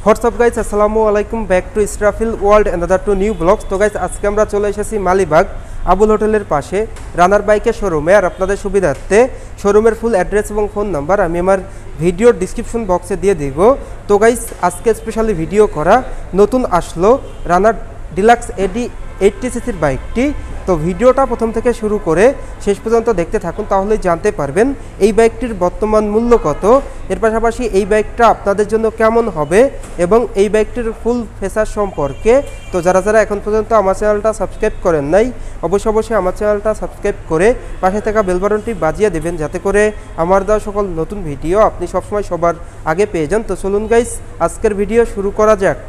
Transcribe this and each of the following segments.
WhatsApp guys, আসসালামু আলাইকুম। Back to Israfil world another to new blogs. তো গাইজ, আজকে আমরা চলে এসেছি মালিবাগ আবুল হোটেলের পাশে রানার বাইকের শোরুমে। আর আপনাদের সুবিধার্থে শোরুমের ফুল অ্যাড্রেস এবং ফোন নাম্বার আমি আমার ভিডিওর ডিসক্রিপশন বক্সে দিয়ে দিব। তো গাইজ, আজকে স্পেশালি ভিডিও করা নতুন আসলো রানার ডিলাক্স এডি 80cc বাইকটি। তো ভিডিওটা প্রথম থেকে শুরু করে শেষ পর্যন্ত দেখতে থাকুন, তাহলেই জানতে পারবেন এই বাইকটির বর্তমান মূল্য কত, এর পাশাপাশি এই বাইকটা আপনাদের জন্য কেমন হবে এবং এই বাইকটির ফুল ফিচার সম্পর্কে। তো যারা যারা এখন পর্যন্ত আমার চ্যানেলটা সাবস্ক্রাইব করেন নাই, অবশ্যই আমার চ্যানেলটা সাবস্ক্রাইব করে পাশে থাকা বেল বাটনটি বাজিয়ে দেবেন, যাতে করে আমার দেওয়া সকল নতুন ভিডিও আপনি সবসময় সবার আগে পেয়ে যান। তো চলুন গাইস, আজকের ভিডিও শুরু করা যাক।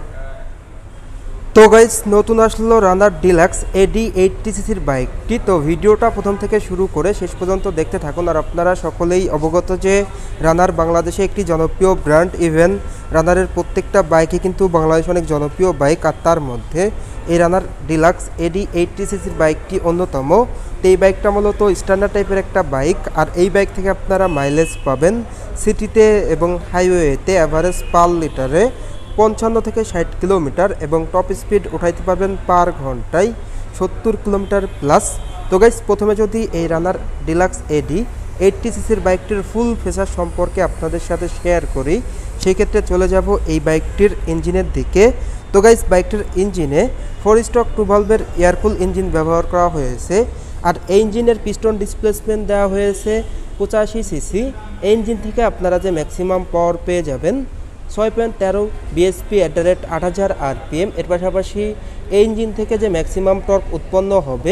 তো গাইস, নতুন আসলো রানার ডিলাক্স এডি 80cc বাইকটি। তো ভিডিওটা প্রথম থেকে শুরু করে শেষ পর্যন্ত দেখতে থাকুন। আর আপনারা সকলেই অবগত যে রানার বাংলাদেশে একটি জনপ্রিয় ব্র্যান্ড। ইভেন রানারের প্রত্যেকটা বাইকই কিন্তু বাংলাদেশে অনেক জনপ্রিয় বাইক, আর তার মধ্যে এই রানার ডিলাক্স এডি 80cc বাইকটি অন্যতম। তো এই বাইকটা মূলত স্ট্যান্ডার্ড টাইপের একটা বাইক, আর এই বাইক থেকে আপনারা মাইলেজ পাবেন সিটিতে এবং হাইওয়েতে অ্যাভারেজ পার লিটারে 55 থেকে 60 কিলোমিটার, এবং টপ স্পিড উঠাইতে পারবেন পার ঘন্টায় 70 কিলোমিটার প্লাস। তো গাইস, প্রথমে যদি এই রানার ডিলাক্স এডি 80cc বাইকটির ফুল ফিচার সম্পর্কে আপনাদের সাথে শেয়ার করি, সেই ক্ষেত্রে চলে যাব এই বাইকটির ইঞ্জিনের দিকে। তো গাইস, বাইকটির ইঞ্জিনে 4 স্ট্রোক 2 ভালভের এয়ারকুল ইঞ্জিন ব্যবহার করা হয়েছে, আর এই ইঞ্জিনের পিস্টন ডিসপ্লেসমেন্ট দেওয়া হয়েছে 85cc। এই ইঞ্জিন থেকে আপনারা যে ম্যাক্সিমাম পাওয়ার পেয়ে যাবেন 6.13 bhp @ 8000 rpm। এর পাশাপাশি এই ইঞ্জিন থেকে যে ম্যাক্সিমাম টর্ক উৎপন্ন হবে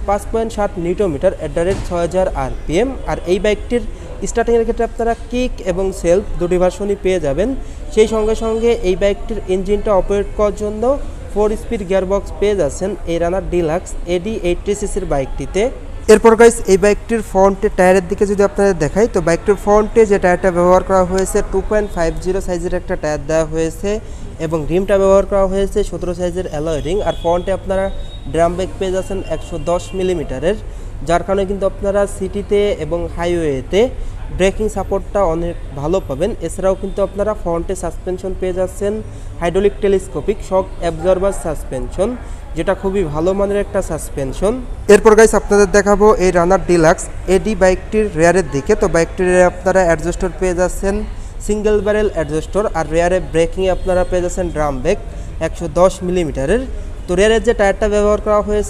5.7 নিউটন মিটার @ 6000 rpm। আর এই বাইকটির স্টার্টিংয়ের ক্ষেত্রে আপনারা কিক এবং সেলফ দুটি ভার্সনই পেয়ে যাবেন। সেই সঙ্গে সঙ্গে এই বাইকটির ইঞ্জিনটা অপারেট করার জন্য 4 স্পিড গিয়ারবক্স পেয়ে যাচ্ছেন এই রানার ডিলাক্স এডি 80cc বাইকটিতে। এরপর গাইস, এই বাইকটির ফ্রন্টে টায়ারের দিকে যদি আপনাদের দেখাই, তো বাইকটির ফ্রন্টে যে টায়ারটা ব্যবহার করা হয়েছে 2.50 সাইজের একটা টায়ার দেওয়া হয়েছে, এবং রিমটা ব্যবহার করা হয়েছে 17 সাইজের অ্যালয় রিং। আর ফ্রন্টে আপনারা ড্রাম ব্রেক পেয়ে যাচ্ছেন 110 মিলিমিটারের, যার কারণে কিন্তু আপনারা সিটিতে এবং হাইওয়েতে ব্রেকিং সাপোর্টটা অনেক ভালো পাবেন। এছাড়াও কিন্তু আপনারা ফ্রন্টে সাসপেনশন পেয়ে যাচ্ছেন hydraulic telescopic shock absorber suspension, যেটা খুবই ভালো মানের একটা সাসপেনশন। এরপর গাইস, আপনাদের দেখাবো এই রানার ডিলাক্স এডি বাইকটির রেয়ারের দিকে। তো বাইকটির আপনারা অ্যাডজাস্টর পেয়ে যাচ্ছেন সিঙ্গেল ব্যারেল অ্যাডজাস্টর, আর রেয়ারে ব্রেকিংয়ে আপনারা পেয়ে যাচ্ছেন ড্রাম ব্রেক 110 মিলিমিটারের। তো রেয়ারের যে টায়ারটা ব্যবহার করা হয়েছে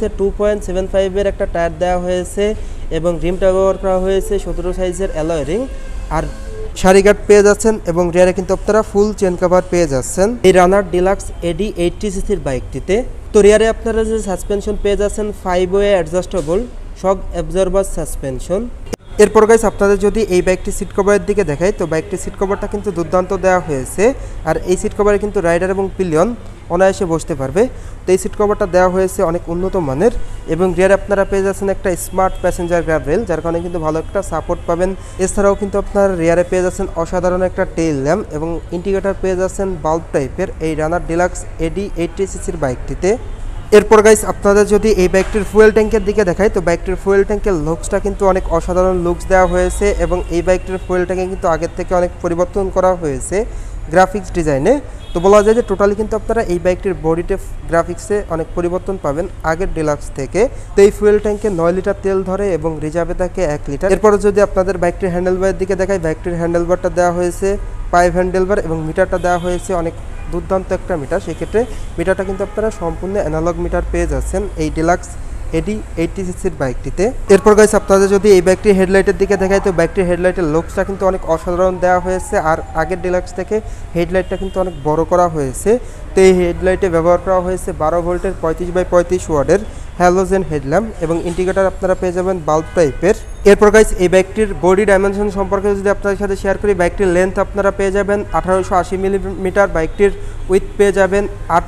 2.75 একটা টায়ার দেওয়া হয়েছে, এবং রিমটা ব্যবহার করা হয়েছে 17 সাইজের অ্যালয় রিং। আর সারি গার্ড পেয়ে যাচ্ছেন, এবং রেয়ারে কিন্তু আপনারা ফুল চেন কভার পেয়ে যাচ্ছেন এই রানার ডিলাক্স এডি 80cc বাইকটিতে। তো রেয়ারে আপনারা যে সাসপেনশন পেয়ে যাচ্ছেন five way adjustable shock absorber suspension. এরপর গাইস, আপনাদের যদি এই বাইকটি সিট কভারের দিকে দেখাই, তো বাইকটির সিট কভারটা কিন্তু দুর্দান্ত দেওয়া হয়েছে, আর এই সিট কভারে কিন্তু রাইডার এবং পিলিয়ন অনায়াসে বসতে পারবে। তো এই সিট কভারটা দেওয়া হয়েছে অনেক উন্নত মানের, এবং রিয়ারে আপনারা পেয়ে যাচ্ছেন একটা স্মার্ট প্যাসেঞ্জার গ্রাব রেল, যার কারণে কিন্তু ভালো একটা সাপোর্ট পাবেন। এছাড়াও কিন্তু আপনার রিয়ারে পেয়ে যাচ্ছেন অসাধারণ একটা টেইল ল্যাম্প, এবং ইন্ডিকেটর পেয়ে যাচ্ছেন বাল্ব টাইপের এই রানার ডিলাক্স এডি 80cc বাইকটিতে। এরপর গাইস, আপনাদের যদি এই বাইকটির ফুয়েল ট্যাঙ্কের দিকে দেখাই, তো বাইকটির ফুয়েল ট্যাঙ্কের লুকসটা কিন্তু অনেক অসাধারণ লুকস দেওয়া হয়েছে, এবং এই বাইকটির ফুয়েল ট্যাঙ্কে কিন্তু আগের থেকে অনেক পরিবর্তন করা হয়েছে গ্রাফিক্স ডিজাইনে। তো বলা যায় যে টোটালি কিন্তু আপনারা এই বাইকটির বডিতে গ্রাফিক্সে অনেক পরিবর্তন পাবেন আগের ডিলাক্স থেকে। তো এই ফুয়েল ট্যাঙ্কে 9 লিটার তেল ধরে, এবং রিজার্ভে থাকে 1 লিটার। এরপরে যদি আপনাদের বাইকটির হ্যান্ডেলবারের দিকে দেখাই, বাইকটির হ্যান্ডেলবারটা দেওয়া হয়েছে পাইভ হ্যান্ডেলবার, এবং মিটারটা দেওয়া হয়েছে অনেক দুর্দান্ত একটা মিটার। সেক্ষেত্রে মিটারটা কিন্তু আপনারা সম্পূর্ণ অ্যানালগ মিটার পেয়ে যাচ্ছেন এই ডিলাক্স এডি 80cc বাইকটিতে। এরপর গাইস, আপনাদের যদি এই বাইকটির হেডলাইটের দিকে দেখায়, তো বাইকটির হেডলাইটের লুকসটা কিন্তু অনেক অসাধারণ দেওয়া হয়েছে, আর আগের ডিলাক্স থেকে হেডলাইটটা কিন্তু অনেক বড় করা হয়েছে। তো এই হেডলাইটে ব্যবহার করা হয়েছে 12 ভোল্টের 35x35 ওয়াটের হ্যালোজেন হেডল্যাম্প, এবং ইন্ডিকেটর আপনারা পেয়ে যাবেন বাল্ব টাইপের। এরপর গাইস, এই বাইকটির বডি ডাইমেনশন সম্পর্কে যদি আপনাদের সাথে শেয়ার করি, বাইকটির লেন্থ আপনারা পেয়ে যাবেন 1880 মিলিমিটার, বাইকটির উইথ পেয়ে যাবেন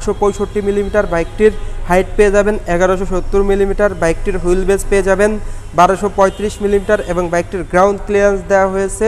865 মিলিমিটার, বাইকটির হাইট পেয়ে যাবেন 1170 মিলিমিটার, বাইকটির হুইল বেস পেয়ে যাবেন 1235 মিলিমিটার, এবং বাইকটির গ্রাউন্ড ক্লিয়ারেন্স দেওয়া হয়েছে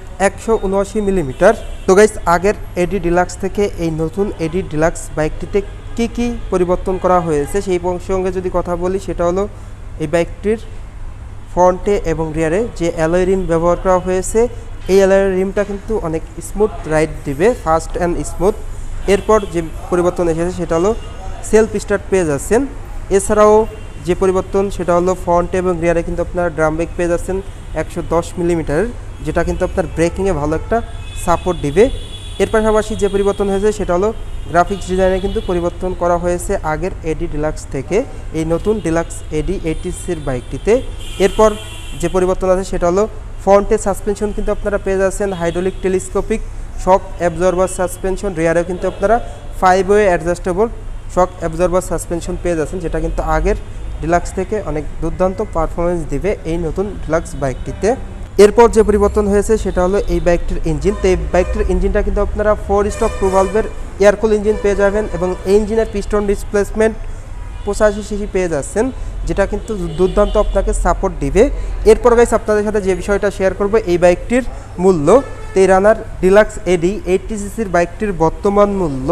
179 মিলিমিটার। তো গাইস, আগের এডি ডিলাক্স থেকে এই নতুন এডি ডিলাক্স বাইকটিতে কি পরিবর্তন করা হয়েছে সেই প্রসঙ্গে যদি কথা বলি, সেটা হলো এই বাইকটির ফ্রন্টে এবং রিয়ারে যে অ্যালয় রিম ব্যবহার করা হয়েছে, এই অ্যালয় রিমটা কিন্তু অনেক স্মুথ রাইড দিবে, ফাস্ট অ্যান্ড স্মুথ। এরপর যে পরিবর্তন এসেছে সেটা হলো সেলফ স্টার্ট পেয়ে যাচ্ছেন। এছাড়াও যে পরিবর্তন সেটা হলো ফ্রন্ট এবং রিয়ারে কিন্তু আপনারা ড্রাম ব্রেক পেয়ে যাচ্ছেন 110 মিলিমিটারের, যেটা কিন্তু আপনার ব্রেকিংয়ে ভালো একটা সাপোর্ট দিবে। এর পাশাপাশি যে পরিবর্তন হয়েছে সেটা হলো গ্রাফিক্স ডিজাইনে কিন্তু পরিবর্তন করা হয়েছে আগের এডি ডিলাক্স থেকে এই নতুন ডিলাক্স এডি 80সির বাইকটিতে। এরপর যে পরিবর্তন আছে সেটা হলো ফ্রন্টে সাসপেনশন কিন্তু আপনারা পেয়ে যাচ্ছেন hydraulic telescopic shock absorber suspension, রিয়ারেও কিন্তু আপনারা five way adjustable shock absorber suspension পেয়ে যাচ্ছেন, যেটা কিন্তু আগের ডিলাক্স থেকে অনেক দুর্দান্ত পারফরমেন্স দিবে এই নতুন ডিলাক্স বাইকটিতে। এরপর যে পরিবর্তন হয়েছে সেটা হলো এই বাইকটির ইঞ্জিন। তো এই বাইকটির ইঞ্জিনটা কিন্তু আপনারা 4 স্ট্রোক 2 ভালভের এয়ারকুল ইঞ্জিন পেয়ে যাবেন এবং এই ইঞ্জিনের পিস্টন ডিসপ্লেসমেন্ট 85 সিসি পেয়ে যাচ্ছেন, যেটা কিন্তু দুর্দান্ত আপনাকে সাপোর্ট দিবে। এরপর গাইস আপনাদের সাথে যে বিষয়টা শেয়ার করব এই বাইকটির মূল্য। তো এই রানার ডিলাক্স এডি 80সিসির বাইকটির বর্তমান মূল্য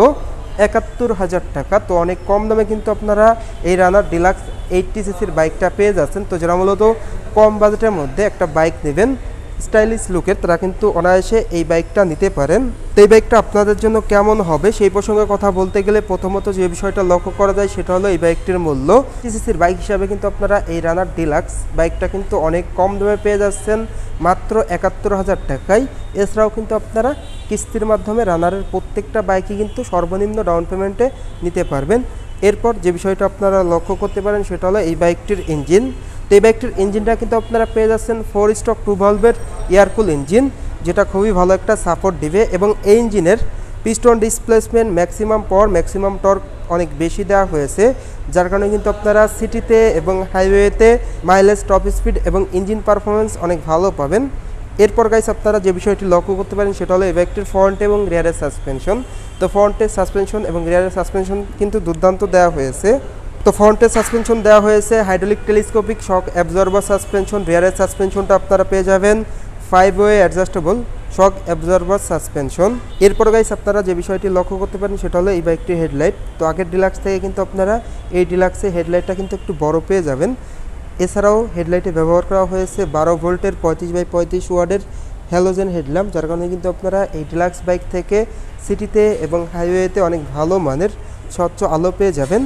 71,000 টাকা। তো অনেক কম দামে কিন্তু আপনারা এই রানার ডিলাক্স 80সিসির বাইকটা পেয়ে যাচ্ছেন। তো যারা মূলত কম বাজেটের মধ্যে একটা বাইক নেবেন স্টাইলিশ লুকের, তারা কিন্তু অনায়াসে এই বাইকটা নিতে পারেন। তো এই বাইকটা আপনাদের জন্য কেমন হবে সেই প্রসঙ্গে কথা বলতে গেলে প্রথমত যে বিষয়টা লক্ষ্য করা যায় সেটা হলো এই বাইকটির মূল্য। সিসির বাইক হিসাবে কিন্তু আপনারা এই রানার ডিলাক্স বাইকটা কিন্তু অনেক কম দামে পেয়ে যাচ্ছেন মাত্র 71,000 টাকায়। এছাড়াও কিন্তু আপনারা কিস্তির মাধ্যমে রানারের প্রত্যেকটা বাইকই কিন্তু সর্বনিম্ন ডাউন পেমেন্টে নিতে পারবেন। এরপর যে বিষয়টা আপনারা লক্ষ্য করতে পারেন সেটা হলো এই বাইকটির ইঞ্জিন। তো এই বাইকটির ইঞ্জিনটা কিন্তু আপনারা পেয়ে যাচ্ছেন 4 স্ট্রোক 2 ভালভের এয়ারকুল ইঞ্জিন, যেটা খুবই ভালো একটা সাপোর্ট দিবে এবং এই ইঞ্জিনের piston displacement maximum power maximum torque অনেক বেশি দেওয়া হয়েছে, যার কারণে কিন্তু আপনারা সিটিতে এবং হাইওয়েতে মাইলেজ, টপ স্পিড এবং ইঞ্জিন পারফরমেন্স অনেক ভালো পাবেন। এরপর গাইস আপনারা যে বিষয়টি লক্ষ্য করতে পারেন সেটা হলো এই বাইকটির ফ্রন্ট এবং রিয়ারের সাসপেনশন। তো ফ্রন্টের সাসপেনশন এবং রিয়ারের সাসপেনশন কিন্তু দুর্দান্ত দেওয়া হয়েছে। তো ফ্রন্টের সাসপেনশন দেওয়া হয়েছে hydraulic telescopic shock absorber suspension, রিয়ারের সাসপেনশনটা আপনারা পেয়ে যাবেন five way adjustable shock absorber suspension. এরপর গাইস আপনারা যে বিষয়টি লক্ষ্য করতে পারেন সেটা হলো এই বাইকটির হেডলাইট। তো আগের ডিলাক্স থেকে কিন্তু আপনারা এই ডিলাক্সে হেডলাইটটা কিন্তু একটু বড় পেয়ে যাবেন। এছাড়াও হেডলাইটে ব্যবহার করা হয়েছে 12 ভোল্টের 35x35 ওয়াটের হ্যালোজেন হেডল্যাম্প, যার কারণে কিন্তু আপনারা এই ডিলাক্স বাইক থেকে সিটিতে এবং হাইওয়েতে অনেক ভালো মানের স্বচ্ছ আলো পেয়ে যাবেন।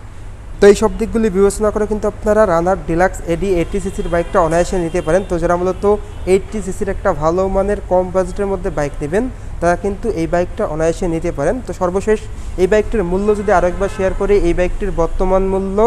তো এই সব দিকগুলি বিবেচনা করে কিন্তু আপনারা রানার ডিলাক্স এডি 80সিসির বাইকটা অনায়াসে নিতে পারেন। তো যারা মূলত 80সিসির একটা ভালো মানের কম বাজেটের মধ্যে বাইক নেবেন তারা কিন্তু এই বাইকটা অনায়াসে নিতে পারেন। তো সর্বশেষ এই বাইকটির মূল্য যদি আরেকবার শেয়ার করি, এই বাইকটির বর্তমান মূল্য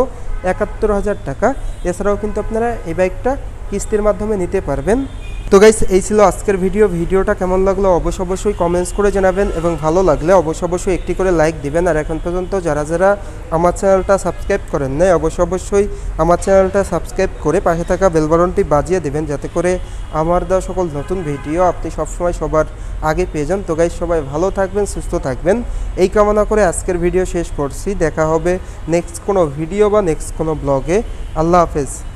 71,000 টাকা। এছাড়াও কিন্তু আপনারা এই বাইকটা কিস্তির মাধ্যমে নিতে পারবেন। তো গাইস এই ছিল আজকের ভিডিওটা কেমন লাগলো অবশ্যই কমেন্টস করে জানাবেন এবং ভালো লাগলে অবশ্যই একটি করে লাইক দিবেন। আর এখন পর্যন্ত যারা আমার চ্যানেলটা সাবস্ক্রাইব করেন নাই অবশ্যই আমার চ্যানেলটা সাবস্ক্রাইব করে পাশে থাকা বেল বাটনটি বাজিয়ে দেবেন, যাতে করে আমার দেওয়া সকল নতুন ভিডিও আপনি সবসময় সবার আগে পেয়ে যান। তো গাইস সবাই ভালো থাকবেন, সুস্থ থাকবেন এই কামনা করে আজকের ভিডিও শেষ করছি। দেখা হবে নেক্সট কোনো ভিডিও বা নেক্সট কোনো ব্লগে। আল্লাহ হাফেজ।